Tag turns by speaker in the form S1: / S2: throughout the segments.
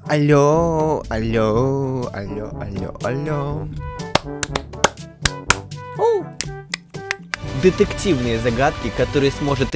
S1: Алло, алло, алло, алло, алло. Оу. Детективные загадки, которые сможет...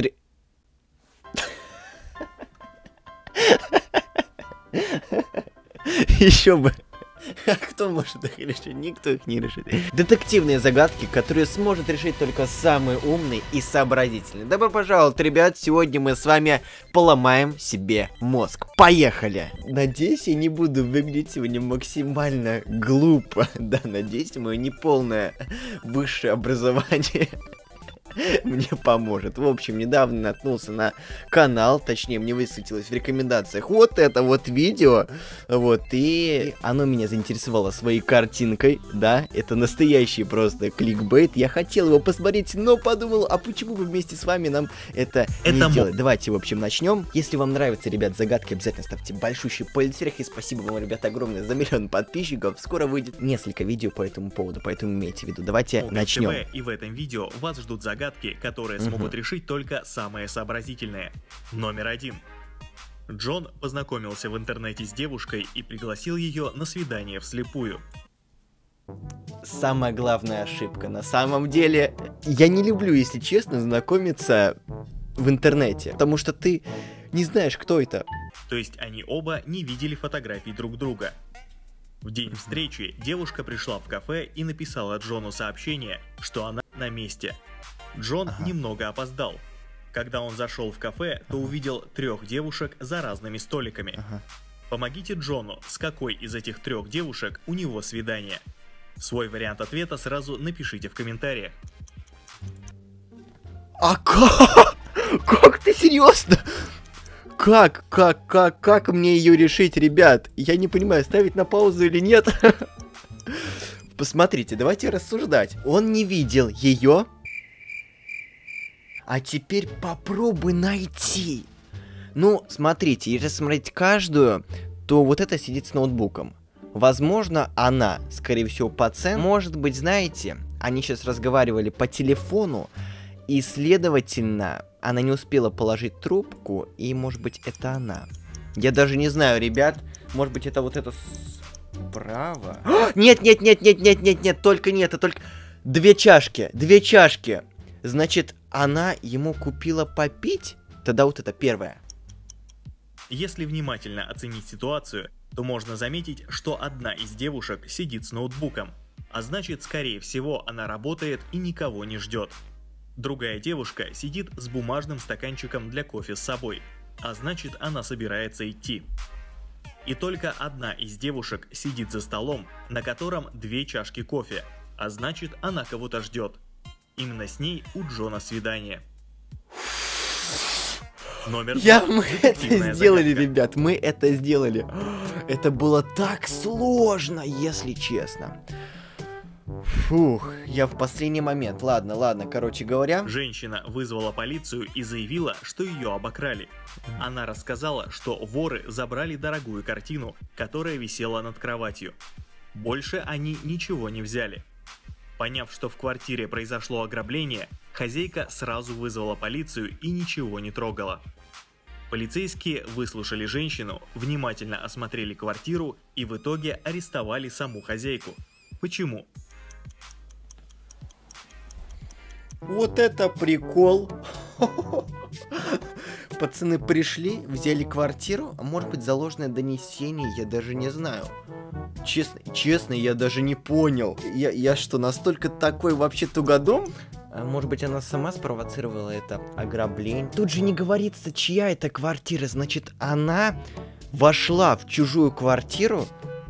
S1: Еще бы. А кто может их решить? Никто их не решит. Детективные загадки, которые сможет решить только самый умный и сообразительный. Добро пожаловать, ребят. Сегодня мы с вами поломаем себе мозг. Поехали! Надеюсь, я не буду выглядеть сегодня максимально глупо. Да, надеюсь, мое неполное высшее образование мне поможет. В общем, недавно наткнулся на канал, точнее, мне высветилось в рекомендациях вот это вот видео, вот, и оно меня заинтересовало своей картинкой, да, это настоящий просто кликбейт, я хотел его посмотреть, но подумал, а почему бы вместе с вами нам это не сделать? Давайте, в общем, начнем. Если вам нравятся, ребят, загадки, обязательно ставьте большущий палец вверх, и спасибо вам, ребят, огромное за 1 000 000 подписчиков, скоро выйдет несколько видео по этому поводу, поэтому имейте в виду. Давайте начнем.
S2: И в этом видео вас ждут загадки, которые смогут решить только самые сообразительные. Номер 1. Джон познакомился в интернете с девушкой и пригласил ее на свидание вслепую.
S1: Самая главная ошибка. На самом деле, я не люблю, если честно, знакомиться в интернете, потому что ты не знаешь, кто это.
S2: То есть они оба не видели фотографий друг друга. В день встречи девушка пришла в кафе и написала Джону сообщение, что она на месте. Джон немного опоздал. Когда он зашел в кафе, то увидел 3 девушек за разными столиками. Помогите Джону, с какой из этих 3 девушек у него свидание? Свой вариант ответа сразу напишите в комментариях.
S1: А как? Как ты серьезно? Как мне ее решить, ребят? Я не понимаю, ставить на паузу или нет. Посмотрите, давайте рассуждать. Он не видел ее. А теперь попробуй найти. Ну, смотрите, если смотреть каждую, то вот эта сидит с ноутбуком. Возможно, она, скорее всего, пациент. Может быть, знаете, они сейчас разговаривали по телефону, и, следовательно, она не успела положить трубку, и, может быть, это она. Я даже не знаю, ребят, может быть, это вот это справа? Нет, только не это, только... 2 чашки. Значит, она ему купила попить? Тогда вот это первое.
S2: Если внимательно оценить ситуацию, то можно заметить, что одна из девушек сидит с ноутбуком, а значит, скорее всего, она работает и никого не ждет. Другая девушка сидит с бумажным стаканчиком для кофе с собой, а значит, она собирается идти. И только одна из девушек сидит за столом, на котором 2 чашки кофе, а значит, она кого-то ждет. Именно с ней у Джона свидание. Номер 2.
S1: Мы это сделали, ребят, мы это сделали. Это было так сложно, если честно. Фух, я в последний момент. Ладно, короче говоря.
S2: Женщина вызвала полицию и заявила, что ее обокрали. Она рассказала, что воры забрали дорогую картину, которая висела над кроватью. Больше они ничего не взяли. Поняв, что в квартире произошло ограбление, хозяйка сразу вызвала полицию и ничего не трогала. Полицейские выслушали женщину, внимательно осмотрели квартиру и в итоге арестовали саму хозяйку. Почему?
S1: Вот это прикол. Пацаны пришли, взяли квартиру, а может быть заложенное донесение, я даже не знаю. Честно, я даже не понял. Я что, настолько такой вообще тугодум? А может быть, она сама спровоцировала это ограбление? Тут же не говорится, чья это квартира. Значит, она вошла в чужую квартиру?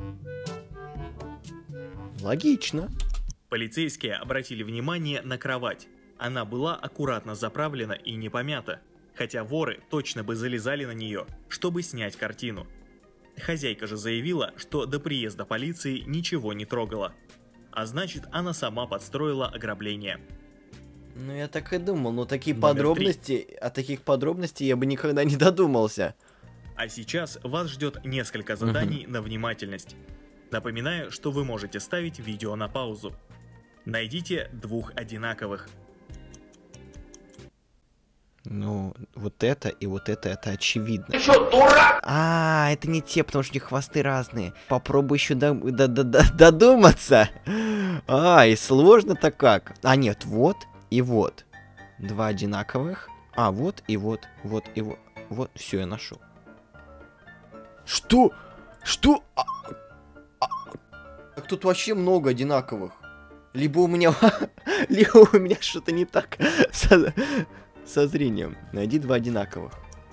S1: Логично.
S2: Полицейские обратили внимание на кровать. Она была аккуратно заправлена и не помята, хотя воры точно бы залезали на нее, чтобы снять картину. Хозяйка же заявила, что до приезда полиции ничего не трогала. А значит, она сама подстроила ограбление.
S1: Ну, я так и думал, но таких
S2: Номер
S1: подробностей я бы никогда не додумался.
S2: А сейчас вас ждет несколько заданий на внимательность. Напоминаю, что вы можете ставить видео на паузу. Найдите 2 одинаковых.
S1: Ну, вот это и вот это очевидно.
S3: Ты что, дурак?
S1: А, это не те, потому что у них хвосты разные. Попробуй еще додуматься. А, и сложно-то как. А, нет, вот и вот. Два одинаковых. А, вот и вот, вот и вот. Вот, все, я нашел. Что? Что? Так тут вообще много одинаковых. Либо у меня что-то не так со зрением. Найди два одинаковых.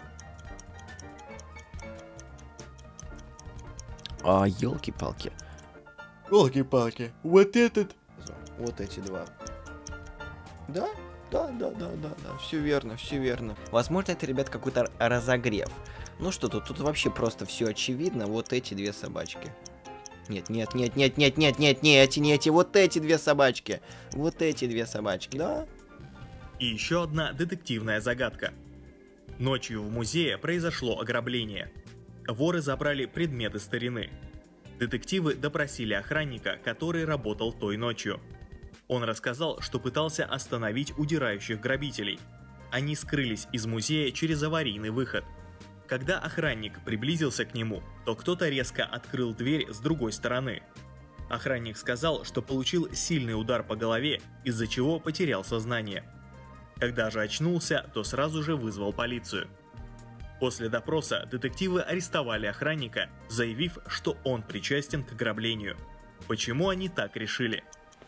S1: А, елки-палки. Елки-палки. Вот этот. Вот эти два. Да? Да, все верно, все верно. Возможно, это, ребят, какой-то разогрев. Ну что тут вообще просто все очевидно. Вот эти две собачки. Нет, не эти, вот эти две собачки. Вот эти две собачки, да?
S2: И еще одна детективная загадка. Ночью в музее произошло ограбление. Воры забрали предметы старины. Детективы допросили охранника, который работал той ночью. Он рассказал, что пытался остановить удирающих грабителей. Они скрылись из музея через аварийный выход. Когда охранник приблизился к нему, то кто-то резко открыл дверь с другой стороны. Охранник сказал, что получил сильный удар по голове, из-за чего потерял сознание. Когда же очнулся, то сразу же вызвал полицию. После допроса детективы арестовали охранника, заявив, что он причастен к ограблению. Почему они так решили?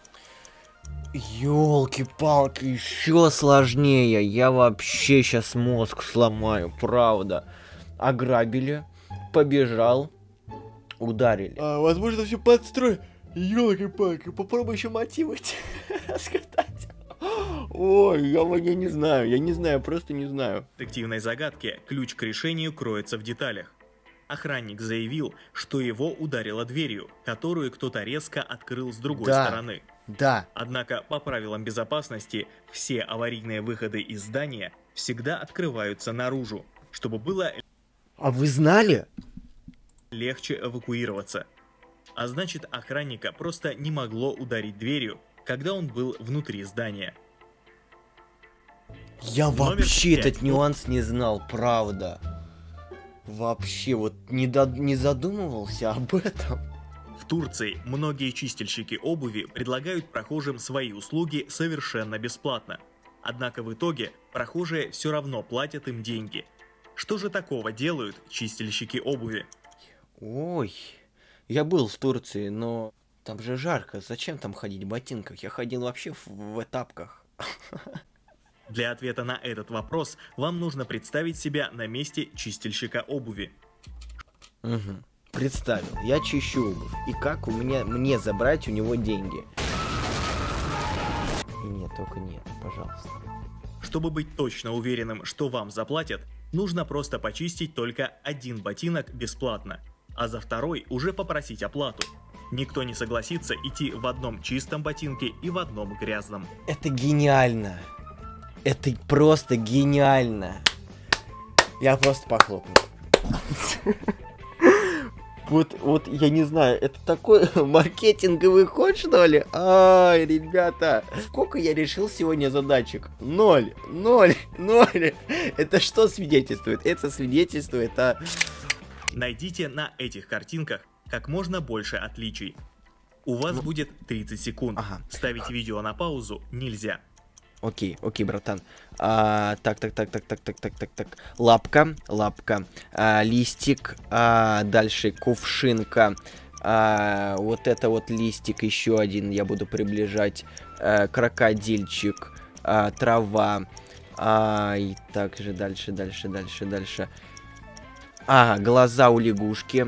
S1: Ёлки-палки, еще сложнее. Я вообще сейчас мозг сломаю, правда. Ограбили, побежал, ударили. Возможно, все подстрой. Ёлки-палки, попробуй еще мотивы раскатать. Ой, я не знаю, просто не знаю.
S2: В детективной загадке ключ к решению кроется в деталях. Охранник заявил, что его ударило дверью, которую кто-то резко открыл с другой стороны.
S1: Да.
S2: Однако по правилам безопасности все аварийные выходы из здания всегда открываются наружу, чтобы было
S1: А вы знали?
S2: легче эвакуироваться. А значит, охранника просто не могло ударить дверью, когда он был внутри здания.
S1: Я
S2: Номер
S1: вообще
S2: 5.
S1: этот нюанс не знал, правда. Вообще, вот не задумывался об этом.
S2: В Турции многие чистильщики обуви предлагают прохожим свои услуги совершенно бесплатно. Однако в итоге прохожие все равно платят им деньги. Что же такого делают чистильщики обуви?
S1: Ой, я был в Турции, но там же жарко. Зачем там ходить в ботинках? Я ходил вообще в тапках.
S2: Для ответа на этот вопрос вам нужно представить себя на месте чистильщика обуви.
S1: Угу. Представил, я чищу обувь. И как мне забрать у него деньги? И нет, только нет, пожалуйста.
S2: Чтобы быть точно уверенным, что вам заплатят, нужно просто почистить только один ботинок бесплатно, а за второй уже попросить оплату. Никто не согласится идти в одном чистом ботинке и в одном грязном.
S1: Это гениально. Это просто гениально. Я просто похлопаю. Вот, я не знаю, это такой маркетинговый ход, что ли? Ай, ребята, сколько я решил сегодня задачек? 0. Это что свидетельствует? Это свидетельствует о...
S2: Найдите на этих картинках как можно больше отличий. У вас будет 30 секунд.
S1: Ага.
S2: Ставить видео на паузу нельзя.
S1: Окей, братан. Так. Лапка. Листик. Дальше кувшинка. Вот это вот листик, еще один я буду приближать. Крокодильчик. Трава. И также дальше. Глаза у лягушки.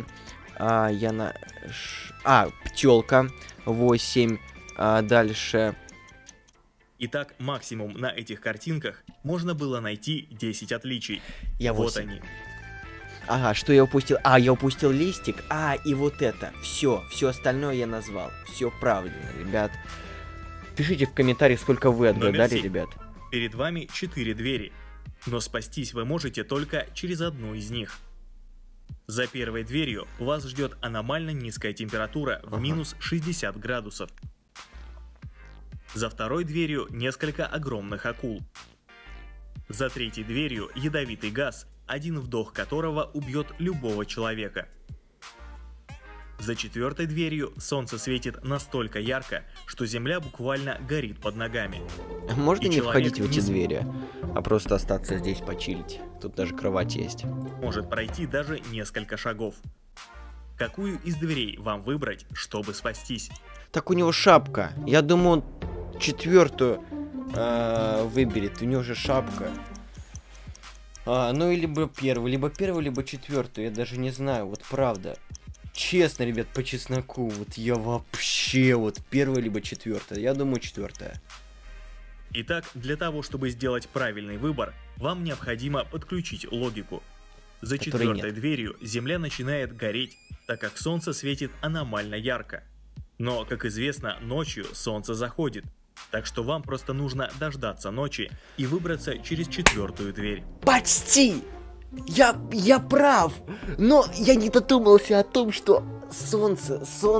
S1: Пчелка. 8. Дальше...
S2: Итак, максимум на этих картинках можно было найти 10 отличий. Вот они.
S1: Ага, что я упустил? Я упустил листик. И вот это. Все остальное я назвал. Все правильно, ребят. Пишите в комментариях, сколько вы отгадали, ребят.
S2: Перед вами 4 двери, но спастись вы можете только через одну из них. За первой дверью вас ждет аномально низкая температура в минус 60 градусов. За второй дверью несколько огромных акул. За третьей дверью ядовитый газ, один вдох которого убьет любого человека. За четвертой дверью солнце светит настолько ярко, что земля буквально горит под ногами.
S1: Можно
S2: И
S1: не входить в
S2: человек
S1: эти
S2: не
S1: двери, а просто остаться здесь почилить. Тут даже кровать есть.
S2: может пройти даже несколько шагов. Какую из дверей вам выбрать, чтобы спастись?
S1: Так у него шапка. Я думаю, он четвертую выберет. У него же шапка. Ну, либо первую, либо четвертую. Я даже не знаю, вот правда. Честно, ребят, по чесноку. Вот я вообще, вот первая, либо четвертая. Я думаю, четвертая.
S2: Итак, для того, чтобы сделать правильный выбор, вам необходимо подключить логику. За
S1: Которой
S2: четвертой
S1: нет.
S2: дверью земля начинает гореть, так как солнце светит аномально ярко. Но, как известно, ночью солнце заходит, так что вам просто нужно дождаться ночи и выбраться через четвертую дверь.
S1: Почти! Я прав! Но я не додумался о том, что солнце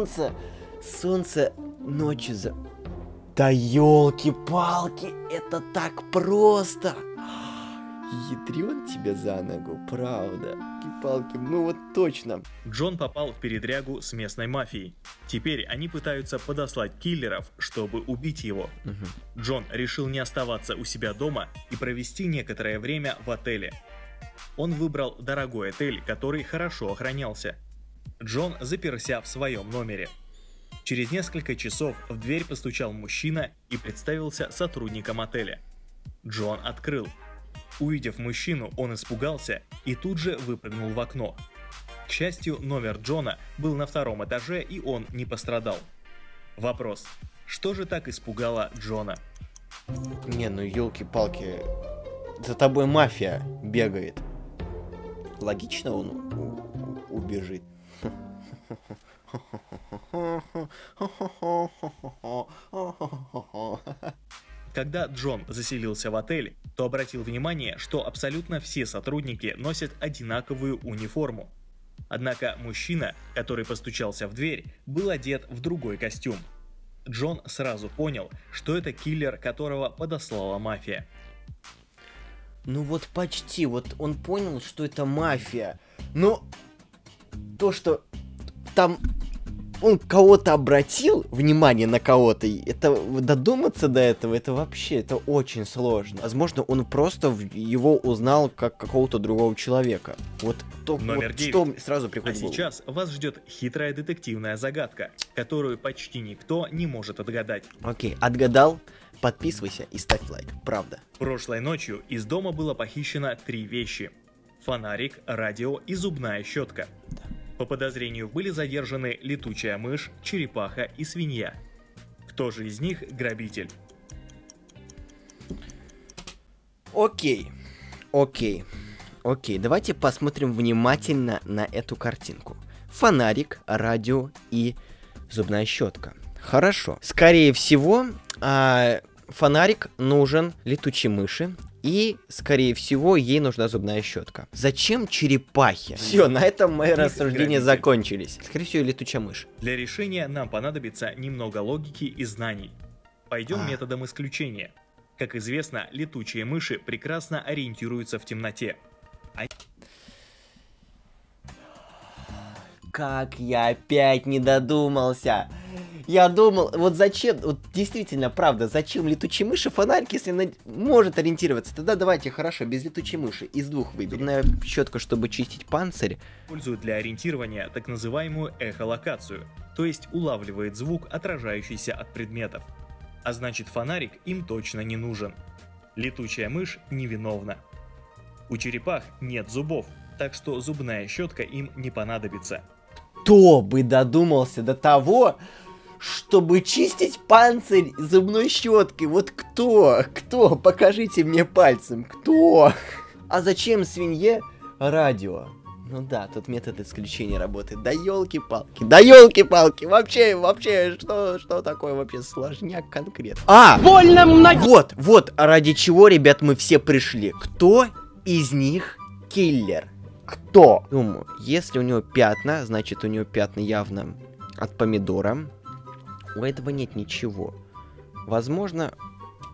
S1: ночью за... Да елки-палки, это так просто! Ядрен тебя за ногу, правда. Елки-палки, ну вот точно.
S2: Джон попал в передрягу с местной мафией. Теперь они пытаются подослать киллеров, чтобы убить его. Джон решил не оставаться у себя дома и провести некоторое время в отеле. Он выбрал дорогой отель, который хорошо охранялся. Джон заперся в своем номере. Через несколько часов в дверь постучал мужчина и представился сотрудником отеля. Джон открыл. Увидев мужчину, он испугался и тут же выпрыгнул в окно. К счастью, номер Джона был на втором этаже, и он не пострадал. Вопрос: что же так испугало Джона?
S1: Не, ну елки-палки, за тобой мафия бегает. Логично он убежит.
S2: Когда Джон заселился в отель, то обратил внимание, что абсолютно все сотрудники носят одинаковую униформу. Однако мужчина, который постучался в дверь, был одет в другой костюм. Джон сразу понял, что это киллер, которого подослала мафия.
S1: Ну вот почти, вот он понял, что это мафия. Но то, что там он кого-то обратил внимание на кого-то, это додуматься до этого, это вообще, это очень сложно. Возможно, он просто его узнал как какого-то другого человека. Вот то,
S2: Номер
S1: вот
S2: 9.
S1: что сразу приходит
S2: А
S1: в голову.
S2: сейчас вас ждет хитрая детективная загадка, которую почти никто не может отгадать.
S1: Окей, отгадал? Подписывайся и ставь лайк, правда.
S2: Прошлой ночью из дома было похищено 3 вещи: фонарик, радио и зубная щетка. По подозрению были задержаны летучая мышь, черепаха и свинья. Кто же из них грабитель?
S1: Окей, давайте посмотрим внимательно на эту картинку. Фонарик, радио и зубная щетка. Хорошо. Скорее всего, фонарик нужен летучей мыши. И, скорее всего, ей нужна зубная щетка. Зачем черепахи? Все, на этом мои рассуждения закончились. Скорее всего, летучая мышь.
S2: Для решения нам понадобится немного логики и знаний. Пойдем методом исключения. Как известно, летучие мыши прекрасно ориентируются в темноте.
S1: Как я опять не додумался. Я думал, вот зачем, вот действительно, правда, зачем летучей мыши фонарик, если она может ориентироваться? Тогда давайте, хорошо, без летучей мыши, из двух выберем. Зубная щетка, чтобы чистить панцирь.
S2: Используют для ориентирования так называемую эхолокацию, то есть улавливает звук, отражающийся от предметов. А значит, фонарик им точно не нужен. Летучая мышь невиновна. У черепах нет зубов, так что зубная щетка им не понадобится.
S1: Кто бы додумался до того, чтобы чистить панцирь зубной щеткой? Вот кто? Кто? Покажите мне пальцем. Кто? А зачем свинье радио? Ну да, тут метод исключения работает. Да елки-палки. Да елки-палки. Вообще, что такое вообще сложняк конкретно? Больно много. Вот, ради чего, ребят, мы все пришли. Кто из них киллер? Кто? Думаю, если у него пятна, значит у него пятна явно от помидора. У этого нет ничего. Возможно,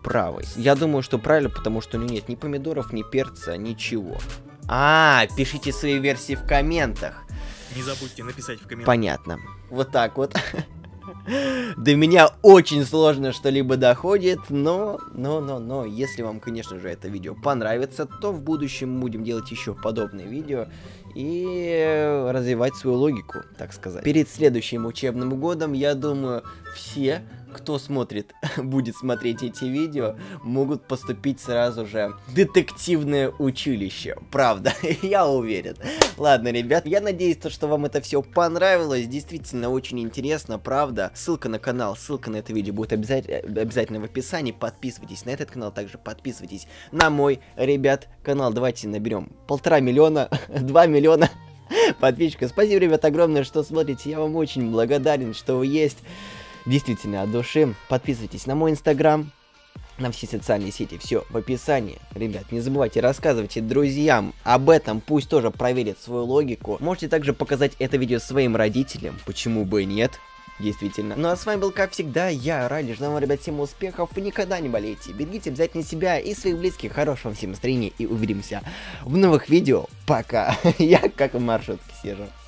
S1: правой. Я думаю, что правильно, потому что у него нет ни помидоров, ни перца, ничего. Пишите свои версии в комментах.
S2: Не забудьте написать в комментариях.
S1: Понятно. Вот так вот. До меня очень сложно что-либо доходит, но, если вам, конечно же, это видео понравится, то в будущем будем делать еще подобные видео и развивать свою логику, так сказать. Перед следующим учебным годом, я думаю, все, кто будет смотреть эти видео, могут поступить сразу же в детективное училище. Правда, я уверен. Ладно, ребят, я надеюсь, что вам это все понравилось. Действительно, очень интересно, правда. Ссылка на канал, ссылка на это видео будет обязательно в описании. Подписывайтесь на этот канал, также подписывайтесь на мой, ребят, канал. Давайте наберем 1,5 миллиона, 2 миллиона подписчиков. Спасибо, ребят, огромное, что смотрите. Я вам очень благодарен, что вы есть. Действительно, от души. Подписывайтесь на мой инстаграм, на все социальные сети, все в описании. Ребят, не забывайте, рассказывайте друзьям об этом, пусть тоже проверят свою логику. Можете также показать это видео своим родителям, почему бы и нет. Действительно. Ну а с вами был, как всегда, я, Райли. Желаю вам, ребят, всем успехов и никогда не болейте. Берегите обязательно себя и своих близких. Хорошего всем настроения и увидимся в новых видео. Пока. Я как в маршрутке сижу.